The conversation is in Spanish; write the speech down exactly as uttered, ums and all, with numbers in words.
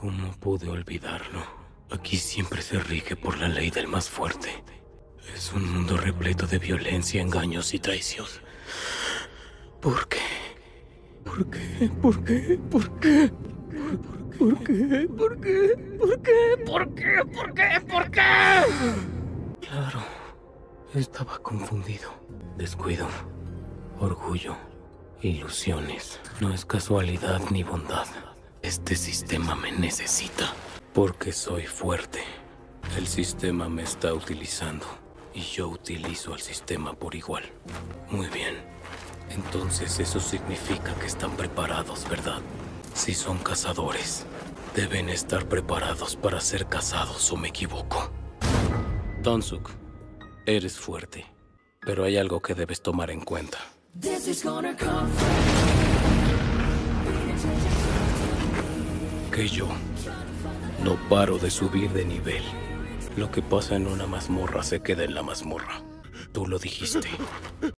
¿Cómo pude olvidarlo? Aquí siempre se rige por la ley del más fuerte. Es un mundo repleto de violencia, engaños y traición. ¿Por qué? ¿Por qué? ¿Por qué? ¿Por qué? ¿Por qué? ¿Por qué? ¿Por qué? ¿Por qué? ¿Por qué? ¿Por qué? Claro, estaba confundido. Descuido, orgullo, ilusiones. No es casualidad ni bondad. Este sistema me necesita porque soy fuerte. El sistema me está utilizando y yo utilizo al sistema por igual. Muy bien. Entonces eso significa que están preparados, ¿verdad? Si son cazadores, deben estar preparados para ser cazados, ¿o me equivoco? Tonsuk, eres fuerte, pero hay algo que debes tomar en cuenta. Que yo no paro de subir de nivel. Lo que pasa en una mazmorra se queda en la mazmorra. Tú lo dijiste.